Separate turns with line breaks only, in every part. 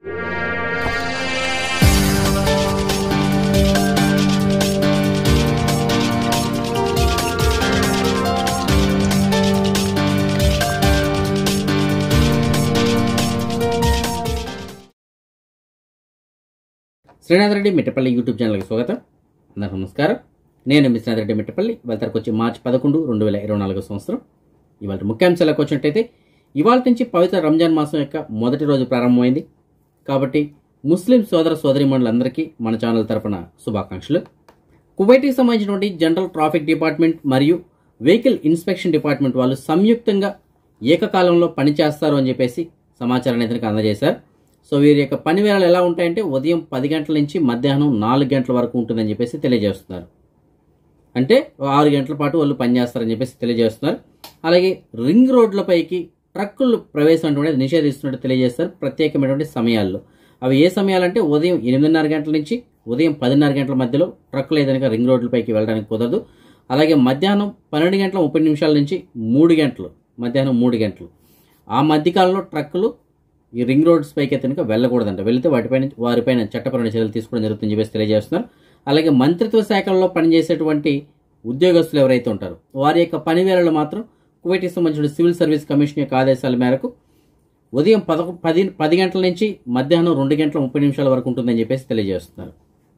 Srinath Reddy Mittapalli YouTube ఛానల్కి స్వాగతం. అందరికీ నమస్కారం. నేను మీ శ్రీనాథ్ రెడ్డి మిట్టపల్లి. ఇవాళకి వచ్చి మార్చి 11, 2024 సంవత్సరం. ఇవాళ ముఖ్యాంశాలకు వచ్చినట్టయితే ఇవాళ నుంచి పవిత్ర రంజాన్ మాసం యొక్క మొదటి రోజు ప్రారంభమైంది. కాబట్టి ముస్లిం సోదర సోదరీమణులందరికీ మన ఛానల్ తరపున శుభాకాంక్షలు. కువైట్కి సంబంధించినటువంటి జనరల్ ట్రాఫిక్ డిపార్ట్మెంట్ మరియు వెహికల్ ఇన్స్పెక్షన్ డిపార్ట్మెంట్ వాళ్ళు సంయుక్తంగా ఏకకాలంలో పనిచేస్తారు అని చెప్పేసి సమాచారాన్ని ఇతనికి అందజేశారు. సో వీరి యొక్క పని వేళలు ఎలా ఉంటాయంటే ఉదయం 10 గంటల నుంచి మధ్యాహ్నం 4 గంటల వరకు ఉంటుందని చెప్పేసి తెలియజేస్తున్నారు. అంటే 6 గంటల పాటు వాళ్ళు పనిచేస్తారని చెప్పేసి తెలియజేస్తున్నారు. అలాగే రింగ్ రోడ్లపైకి ట్రక్కులు ప్రవేశం అనేది నిషేధిస్తున్నట్టు తెలియజేస్తారు ప్రత్యేకమైనటువంటి సమయాల్లో. అవి ఏ సమయాలంటే ఉదయం 8:30 గంటల నుంచి ఉదయం 10:30 గంటల మధ్యలో ట్రక్కులు ఏదైనా రింగ్ రోడ్లపైకి వెళ్ళడానికి కుదరదు. అలాగే మధ్యాహ్నం 12:30 నుంచి 3 గంటలు, మధ్యాహ్నం 3 గంటలు ఆ మధ్యకాలంలో ట్రక్కులు ఈ రింగ్ రోడ్స్ పైకి అయితే వెళ్ళకూడదంట. వెళితే వారిపైన చట్టపరమైన చర్యలు తీసుకోవడం జరుగుతుందని చెప్పేసి తెలియజేస్తున్నారు. అలాగే మంత్రిత్వ శాఖల్లో పనిచేసేటువంటి ఉద్యోగస్తులు ఎవరైతే ఉంటారో వారి యొక్క పని వేళలు మాత్రం కువైట్కి సంబంధించిన సివిల్ సర్వీస్ కమిషన్ యొక్క ఆదేశాల మేరకు ఉదయం 10 గంటల నుంచి మధ్యాహ్నం 2:30 వరకు ఉంటుందని చెప్పేసి తెలియజేస్తున్నారు.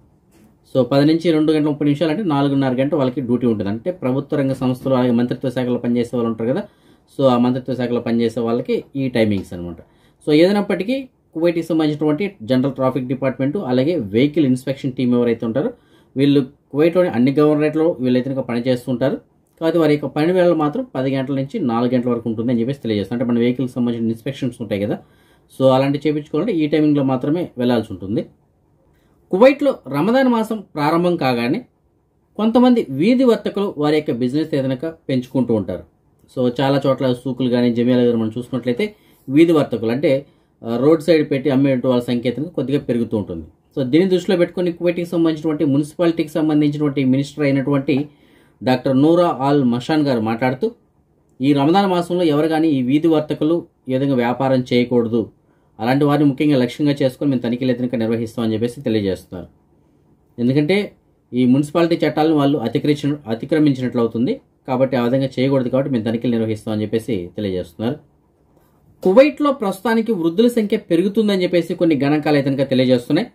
సో 10 నుంచి 2:30 అంటే 4:30 గంటల వాళ్ళకి డ్యూటీ ఉంటుంది. అంటే ప్రభుత్వ రంగ సంస్థలు అలాగే మంత్రిత్వ శాఖలో పనిచేసే వాళ్ళు ఉంటారు కదా, సో ఆ మంత్రిత్వ శాఖలో పనిచేసే వాళ్ళకి ఈ టైమింగ్స్ అనమాట. సో ఏదైనప్పటికీ కువైట్కి సంబంధించినటువంటి జనరల్ ట్రాఫిక్ డిపార్ట్మెంటు అలాగే వెహికల్ ఇన్స్పెక్షన్ టీం ఎవరైతే ఉంటారో వీళ్ళు కువైట్లోని అన్ని గవర్నరేట్లో వీళ్ళైతే పనిచేస్తుంటారు. కాబట్టి వారి యొక్క పని వేళలు మాత్రం 10 గంటల నుంచి 4 గంటల వరకు ఉంటుందని చెప్పేసి తెలియజేస్తారు. అంటే మన వెహికల్కి సంబంధించిన ఇన్స్పెక్షన్స్ ఉంటాయి కదా, సో అలాంటివి చేయించుకోవాలంటే ఈ టైమింగ్లో మాత్రమే వెళ్లాల్సి ఉంటుంది. కువైట్లో రమదాన్ మాసం ప్రారంభం కాగానే కొంతమంది వీధి వర్తకులు వారి యొక్క బిజినెస్ ఏదైనా పెంచుకుంటూ ఉంటారు. సో చాలా చోట్ల సూకులు కానీ జమియాల దగ్గర మనం చూసుకున్నట్లయితే వీధి వర్తకులు అంటే రోడ్ సైడ్ పెట్టి అమ్మే వాళ్ళ సంఖ్య కొద్దిగా పెరుగుతూ ఉంటుంది. సో దీన్ని దృష్టిలో పెట్టుకుని కువైట్కి సంబంధించినటువంటి మున్సిపాలిటీకి సంబంధించినటువంటి మినిస్టర్ అయినటువంటి డాక్టర్ నూరా ఆల్ మషాన్ గారు మాట్లాడుతూ ఈ రమదాన్ మాసంలో ఎవరు కానీ ఈ వీధి వర్తకులు ఏ విధంగా వ్యాపారం చేయకూడదు, అలాంటి వారిని ముఖ్యంగా లక్ష్యంగా చేసుకొని మేము తనిఖీలు అయితే నిర్వహిస్తామని చెప్పేసి తెలియజేస్తున్నారు. ఎందుకంటే ఈ మున్సిపాలిటీ చట్టాలను వాళ్ళు అతిక్రమించినట్లు అవుతుంది. కాబట్టి ఆ విధంగా చేయకూడదు, కాబట్టి మేము తనిఖీలు నిర్వహిస్తామని చెప్పేసి తెలియజేస్తున్నారు. కువైట్లో ప్రస్తుతానికి వృద్ధుల సంఖ్య పెరుగుతుందని చెప్పేసి కొన్ని గణాంకాలు అయితే తెలియజేస్తున్నాయి.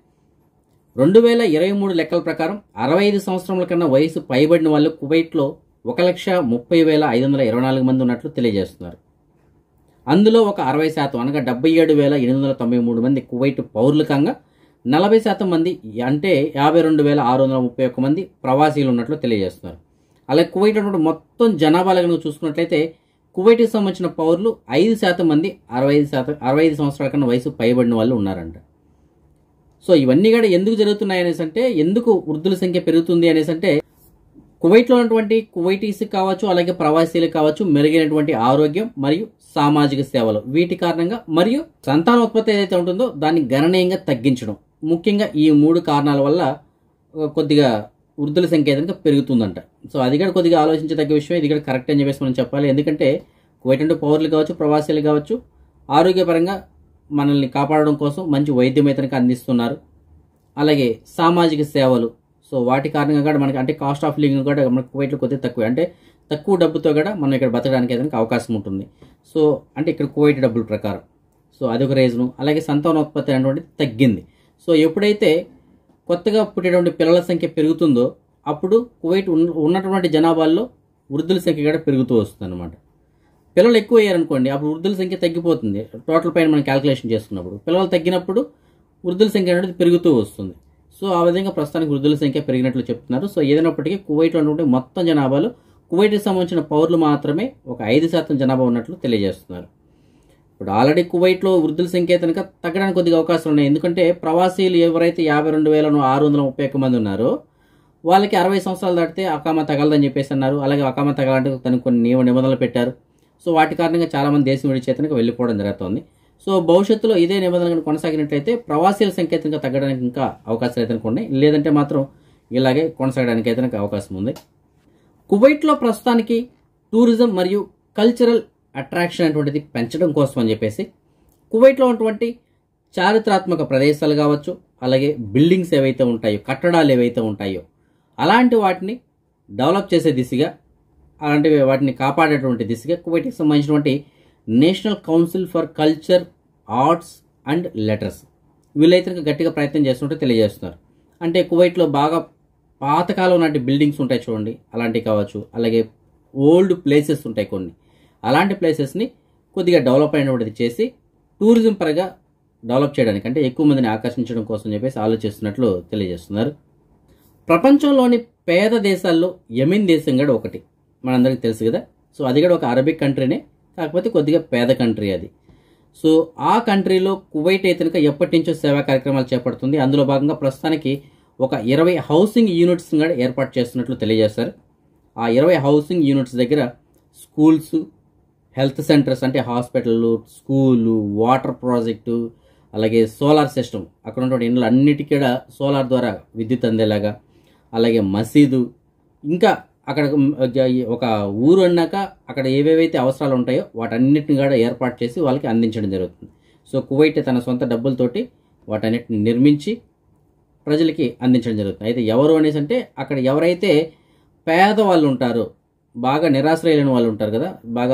2023 లెక్కల ప్రకారం 65 సంవత్సరాల కన్నా వయసు పైబడిన వాళ్ళు కువైట్లో 1,30,524 మంది ఉన్నట్లు తెలియజేస్తున్నారు. అందులో ఒక 60% అనగా 77,893 మంది కువైట్ పౌరులు కాగా 40% మంది అంటే 52,631 మంది ప్రవాసీలు ఉన్నట్లు తెలియజేస్తున్నారు. అలాగే కువైట్ మొత్తం జనాభాలో కనుక చూసుకున్నట్లయితే కువైట్కి సంబంధించిన పౌరులు 5% మంది 65 సంవత్సరాల కన్నా వయసు పైబడిన వాళ్ళు ఉన్నారంట. సో ఇవన్నీ కూడా ఎందుకు జరుగుతున్నాయి అనేసి అంటే, ఎందుకు వృద్ధుల సంఖ్య పెరుగుతుంది అనేసి అంటే కువైట్లో ఉన్నటువంటి కువైటీస్ కావచ్చు అలాగే ప్రవాసీలు కావచ్చు మెరుగైనటువంటి ఆరోగ్యం మరియు సామాజిక సేవలు వీటి కారణంగా మరియు సంతానోత్పత్తి ఏదైతే ఉంటుందో దాన్ని గణనీయంగా తగ్గించడం, ముఖ్యంగా ఈ 3 కారణాల వల్ల కొద్దిగా వృద్ధుల సంఖ్య ఏదైనా పెరుగుతుందంట. సో అది కూడా కొద్దిగా ఆలోచించదగ్గ విషయం, ఇది కూడా కరెక్ట్ అని చెప్పేసి మనం చెప్పాలి. ఎందుకంటే కువైట్ అంటే పౌరులు కావచ్చు ప్రవాసీలు కావచ్చు ఆరోగ్యపరంగా మనల్ని కాపాడడం కోసం మంచి వైద్యం అయితే అందిస్తున్నారు. అలాగే సామాజిక సేవలు, సో వాటి కారణంగా కూడా మనకి అంటే కాస్ట్ ఆఫ్ లివింగ్ కూడా మనకి కువైట్లో కొద్దిగా తక్కువ, అంటే తక్కువ డబ్బుతో కూడా మనం ఇక్కడ బతకడానికి ఏదైనా అవకాశం ఉంటుంది. సో అంటే ఇక్కడ కువైట్ డబ్బుల ప్రకారం, సో అదొక రీజను. అలాగే సంతానోత్పత్తి అనేటువంటిది తగ్గింది. సో ఎప్పుడైతే కొత్తగా పుట్టేటువంటి పిల్లల సంఖ్య పెరుగుతుందో అప్పుడు కువైట్ ఉన్నటువంటి జనాభాల్లో వృద్ధుల సంఖ్య కూడా పెరుగుతూ వస్తుంది అనమాట. పిల్లలు ఎక్కువ అయ్యారనుకోండి అప్పుడు వృద్ధుల సంఖ్య తగ్గిపోతుంది. టోటల్ పైన మనం క్యాల్కులేషన్ చేసుకున్నప్పుడు పిల్లలు తగ్గినప్పుడు వృద్ధుల సంఖ్య అనేది పెరుగుతూ వస్తుంది. సో ఆ విధంగా ప్రస్తుతానికి వృద్ధుల సంఖ్య పెరిగినట్లు చెప్తున్నారు. సో ఏదైనప్పటికీ కువైట్లో ఉన్నటువంటి మొత్తం జనాభాలో కువైట్కి సంబంధించిన పౌరులు మాత్రమే ఒక 5% జనాభా ఉన్నట్లు తెలియజేస్తున్నారు. ఇప్పుడు ఆల్రెడీ కువైట్లో వృద్ధుల సంఖ్య కనుక తగ్గడానికి కొద్దిగా అవకాశాలు ఉన్నాయి. ఎందుకంటే ప్రవాసీలు ఎవరైతే 52,631 మంది ఉన్నారో వాళ్ళకి 60 సంవత్సరాలు దాటితే అకామా తగలదని చెప్పేసి అన్నారు. అలాగే అకామా తగలంటే తనకు కొన్ని నిబంధనలు పెట్టారు. సో వాటి కారణంగా చాలామంది దేశం విడిచేతనకు వెళ్ళిపోవడం జరుగుతుంది. సో భవిష్యత్తులో ఇదే నిబంధనలు కొనసాగినట్లయితే ప్రవాసీల సంఖ్య తగ్గడానికి ఇంకా అవకాశాలు అయితే ఉన్నాయి. లేదంటే మాత్రం ఇలాగే కొనసాగడానికి అయితే అవకాశం ఉంది. కువైట్లో ప్రస్తుతానికి టూరిజం మరియు కల్చరల్ అట్రాక్షన్ అనేటువంటిది పెంచడం కోసం అని చెప్పేసి కువైట్లో ఉన్నటువంటి చారిత్రాత్మక ప్రదేశాలు కావచ్చు, అలాగే బిల్డింగ్స్ ఏవైతే ఉంటాయో, కట్టడాలు ఏవైతే ఉంటాయో అలాంటి వాటిని డెవలప్ చేసే దిశగా, అలాంటి వాటిని కాపాడేటువంటి దిశగా కువైట్కి సంబంధించినటువంటి national council for culture, arts and letters వీళ్ళైతే గట్టిగా ప్రయత్నం చేస్తుంటే తెలియజేస్తున్నారు. అంటే కువైట్లో బాగా పాతకాలం నాటి బిల్డింగ్స్ ఉంటాయి చూడండి, అలాంటివి కావచ్చు, అలాగే ఓల్డ్ ప్లేసెస్ ఉంటాయి కొన్ని, అలాంటి ప్లేసెస్ని కొద్దిగా డెవలప్ అయినటువంటిది చేసి టూరిజం పరంగా డెవలప్ చేయడానికి, అంటే ఎక్కువ మందిని ఆకర్షించడం కోసం చెప్పేసి ఆలోచిస్తున్నట్లు తెలియజేస్తున్నారు. ప్రపంచంలోని పేద దేశాల్లో యెమెన్ దేశం కూడా ఒకటి, మనందరికీ తెలుసు కదా. సో అది కూడా ఒక అరబిక్ కంట్రీనే, కాకపోతే కొద్దిగా పేద కంట్రీ అది. సో ఆ కంట్రీలో కువైట్ అయితే కనుక ఎప్పటి నుంచో సేవా కార్యక్రమాలు చేపడుతుంది. అందులో భాగంగా ప్రస్తుతానికి ఒక 20 హౌసింగ్ యూనిట్స్ కూడా ఏర్పాటు చేస్తున్నట్లు తెలియజేస్తారు. ఆ 20 హౌసింగ్ యూనిట్స్ దగ్గర స్కూల్స్, హెల్త్ సెంటర్స్ అంటే హాస్పిటళ్ళు, స్కూలు, వాటర్ ప్రాజెక్టు, అలాగే సోలార్ సిస్టమ్, అక్కడ ఉన్నటువంటి ఇండ్లు అన్నిటికీ కూడా సోలార్ ద్వారా విద్యుత్ అందేలాగా, అలాగే మసీదు, ఇంకా అక్కడ ఒక ఊరు అన్నాక అక్కడ ఏవేవైతే అవసరాలు ఉంటాయో వాటన్నిటిని కూడా ఏర్పాటు చేసి వాళ్ళకి అందించడం జరుగుతుంది. సో కువైట్ తన సొంత డబ్బులతోటి వాటన్నిటిని నిర్మించి ప్రజలకి అందించడం జరుగుతుంది. అయితే ఎవరు అనేసి అంటే అక్కడ ఎవరైతే పేదవాళ్ళు ఉంటారో, బాగా నిరాశ్రయులైన వాళ్ళు ఉంటారు కదా,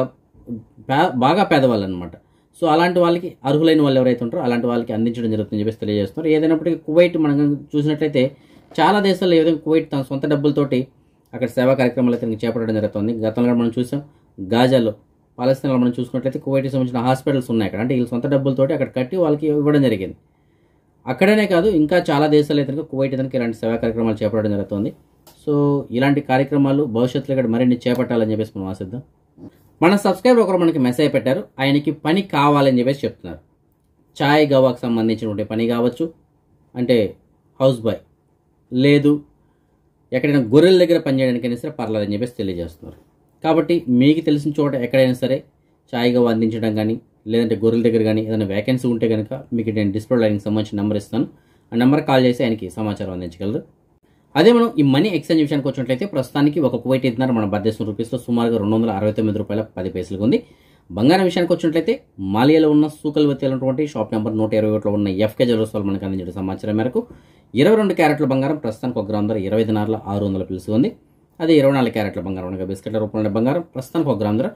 బాగా పేదవాళ్ళు అనమాట. సో అలాంటి వాళ్ళకి, అర్హులైన వాళ్ళు ఎవరైతే ఉంటారో అలాంటి వాళ్ళకి అందించడం జరుగుతుందని చెప్పేసి తెలియజేస్తున్నారు. ఏదైనప్పటికీ కువైట్ మనం చూసినట్లయితే చాలా దేశాల్లో ఏ విధంగా కువైట్ తన సొంత డబ్బులతోటి అక్కడ సేవా కార్యక్రమాలు అయితే చేపట్టడం జరుగుతుంది. గతంలో మనం చూసాం గాజాలో, పాలస్తీనాలో మనం చూసుకున్నట్లయితే కువైట్కి సంబంధించిన హాస్పిటల్స్ ఉన్నాయి అక్కడ, అంటే వీళ్ళ సొంత డబ్బులతోటి అక్కడ కట్టి వాళ్ళకి ఇవ్వడం జరిగింది. అక్కడనే కాదు, ఇంకా చాలా దేశాలు అయితే కువైట్ అయితే ఇలాంటి సేవా కార్యక్రమాలు చేపట్టడం జరుగుతుంది. సో ఇలాంటి కార్యక్రమాలు భవిష్యత్తులో ఇక్కడ మరిన్ని చేపట్టాలని చెప్పేసి మనం ఆశిద్దాం. మన సబ్స్క్రైబర్ ఒకరు మనకి మెసేజ్ పెట్టారు, ఆయనకి పని కావాలని చెప్పేసి చెప్తున్నారు. చాయ్ గవాకు సంబంధించినటువంటి పని కావచ్చు, అంటే హౌస్ బాయ్, లేదు ఎక్కడైనా గొర్రెల దగ్గర పనిచేయడానికైనా సరే పర్లేదని చెప్పేసి తెలియజేస్తున్నారు. కాబట్టి మీకు తెలిసిన చోట ఎక్కడైనా సరే చాయ్ గవ అందించడం కానీ, లేదంటే గొర్రెల దగ్గర కానీ ఏదైనా వేకెన్సీ ఉంటే కనుక మీకు నేను డిస్ప్లే లైన్కి సంబంధించిన నెంబర్ ఇస్తాను. ఆ నెంబర్ కాల్ చేసి ఆయనకి సమాచారం అందించగలరు. అదే మనం ఈ మనీ ఎక్స్చేంజ్ విషయానికి వచ్చినట్లయితే ప్రస్తుతానికి ఒక కువైట్ ఇద్దరు మన భారతదేశం రూపీస్లో సుమారుగా 269 రూపాయల 10 పైసలకు ఉంది. బంగారం విషయానికి వచ్చినట్లయితే మాలియాలో ఉన్న సూకల్వతి ఉన్నటువంటి షాప్ నెంబర్ 121లో ఉన్న ఎఫ్కే జ్యువెలర్స్ వాళ్ళు మనకు అందించిన సమాచారం మేరకు 22 క్యారెట్ల బంగారం ప్రస్తుతానికి 1 గ్రామ్ ధర 25,600 పిలుసు ఉంది. అదే 24 క్యారెట్ల బంగారం అనగా బిస్కెట్ల రూపంలో బంగారం ప్రస్తుతానికి 1 గ్రామ్ ధర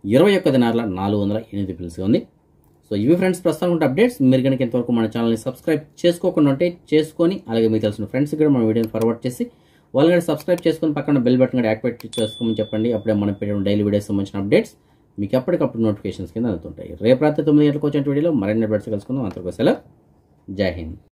21,408 పిలుసు ఉంది. సో ఇవి ఫ్రెండ్స్ ప్రస్తుతం ఉంటే అప్డేట్స్. మీరు కనుక ఇంతవరకు మన ఛానల్ని సబ్స్క్రైబ్ చేసుకోకుండా ఉంటే చేసుకొని, అలాగే మీకు తెలిసిన ఫ్రెండ్స్కి కూడా మన వీడియోని ఫార్వర్డ్ చేసి వాళ్ళు కూడా సబ్స్క్రైబ్ చేసుకొని పక్కన బెల్ బటన్ కూడా యాక్టివేట్ చేసుకోమని చెప్పండి. అప్పుడే మనం పెట్టిన డైలీ వీడియోస్ సంబంధించిన అప్డేట్స్ మీకు ఎప్పటికప్పుడు నోటిఫికేషన్స్ కింద అందుతుంటాయి. రేపు రాత్రి 9 గంటలకు వచ్చే వీడియోలో మరిన్ని అప్డేట్స్ కలుసుకుందాం. అంతవరకు సెలవు. జై హింద్.